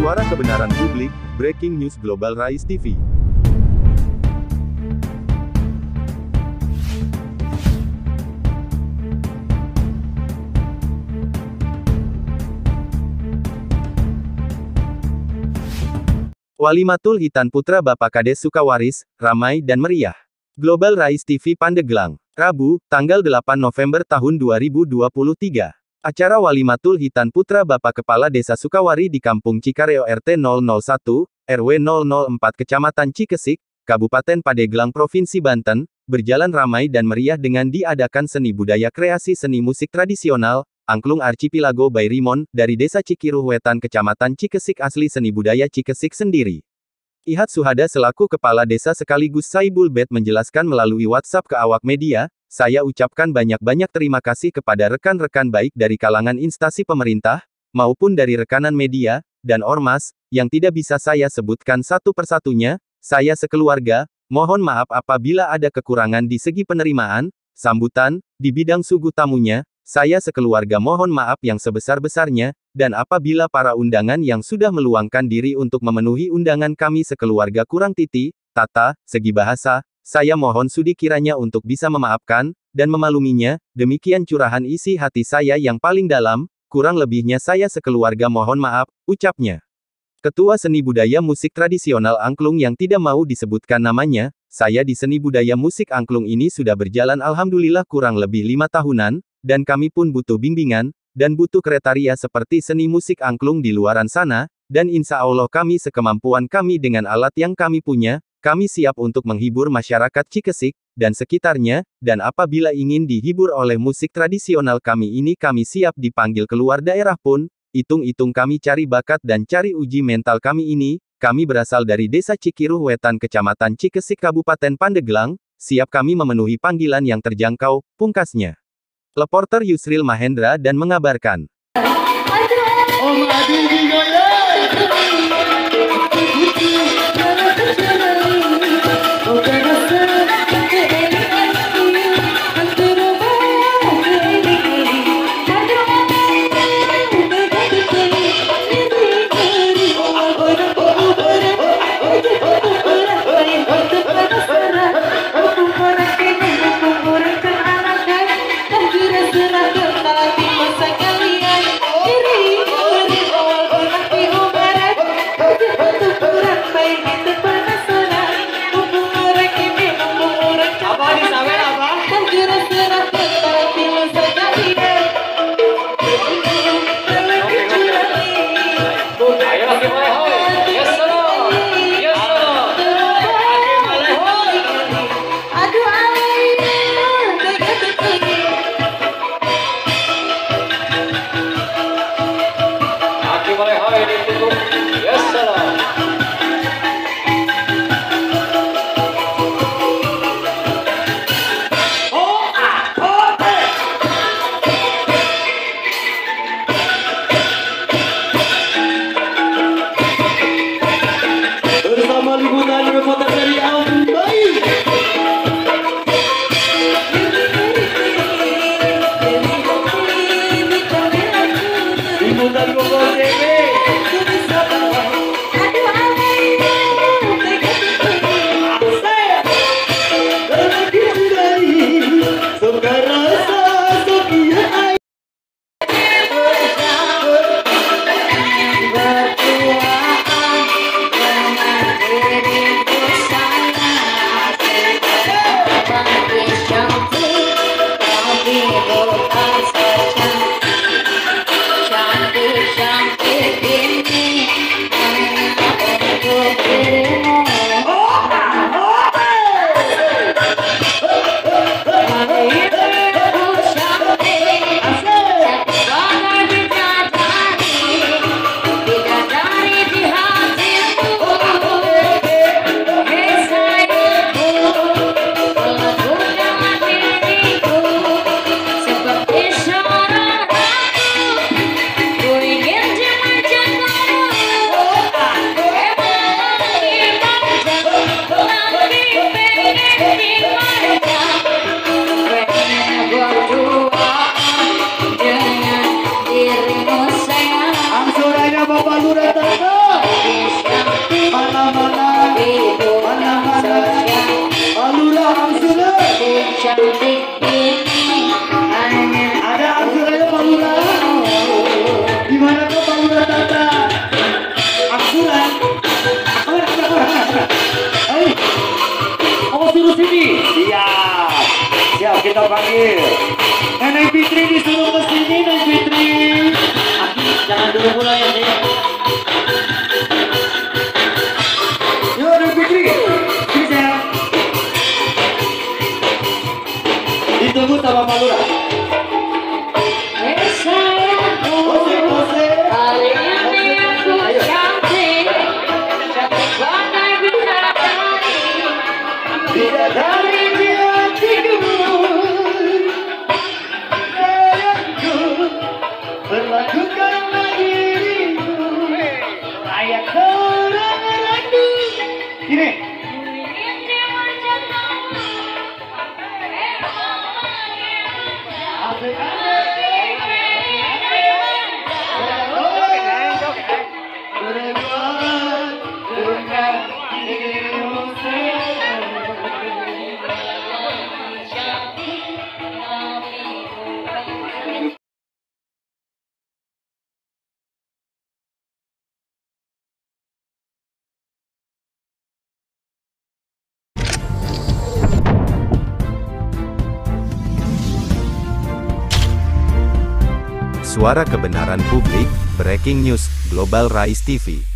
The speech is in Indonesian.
Suara kebenaran publik, breaking news Global Rise TV. Walimatul Hitan Putra Bapak Kades Sukawaris, ramai dan meriah. Global Rise TV Pandeglang, Rabu, tanggal 8 November tahun 2023. Acara Walimatul Hitan Putra Bapak Kepala Desa Sukawari di Kampung Cikareo RT 001, RW 004 Kecamatan Cikesik, Kabupaten Pandeglang Provinsi Banten, berjalan ramai dan meriah dengan diadakan seni budaya kreasi seni musik tradisional, Angklung Archipelago by Rimon, dari Desa Cikiruh Wetan Kecamatan Cikesik asli seni budaya Cikesik sendiri. Ihat Suhada selaku Kepala Desa sekaligus Saibul Bet menjelaskan melalui WhatsApp ke awak media, saya ucapkan banyak-banyak terima kasih kepada rekan-rekan baik dari kalangan instansi pemerintah, maupun dari rekanan media, dan ormas, yang tidak bisa saya sebutkan satu persatunya, saya sekeluarga, mohon maaf apabila ada kekurangan di segi penerimaan, sambutan, di bidang sugu tamunya, saya sekeluarga mohon maaf yang sebesar-besarnya, dan apabila para undangan yang sudah meluangkan diri untuk memenuhi undangan kami sekeluarga kurang titi, tata, segi bahasa, saya mohon sudi kiranya untuk bisa memaafkan, dan memakluminya, demikian curahan isi hati saya yang paling dalam, kurang lebihnya saya sekeluarga mohon maaf, ucapnya. Ketua Seni Budaya Musik Tradisional Angklung yang tidak mau disebutkan namanya, saya di seni budaya musik angklung ini sudah berjalan alhamdulillah kurang lebih 5 tahunan, dan kami pun butuh bimbingan, dan butuh kriteria seperti seni musik angklung di luaran sana, dan insya Allah kami sekemampuan kami dengan alat yang kami punya, kami siap untuk menghibur masyarakat Cikesik, dan sekitarnya, dan apabila ingin dihibur oleh musik tradisional kami ini kami siap dipanggil keluar daerah pun, hitung-hitung kami cari bakat dan cari uji mental kami ini, kami berasal dari Desa Cikiruh Wetan Kecamatan Cikesik Kabupaten Pandeglang, siap kami memenuhi panggilan yang terjangkau, pungkasnya. Reporter Yusril Mahendra dan mengabarkan. kita panggil Nenek Fitri disuruh ke sini. Nenek Fitri, Aki, jangan dulu pulang ya, Dek. yuk Nenek Fitri, bisa ditunggu sama Pak Lurah. Ose, ose. Bidadari di hatiku, sayangku, perlakukanlah diriku layak orang randu. Gini, Suara kebenaran publik, breaking news, Global Rise TV.